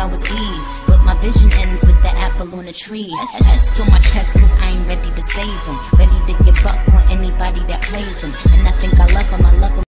I was Eve, but my vision ends with the apple on the tree. S on my chest cause I ain't ready to save him, ready to give up on anybody that plays him. And I think I love him, I love him.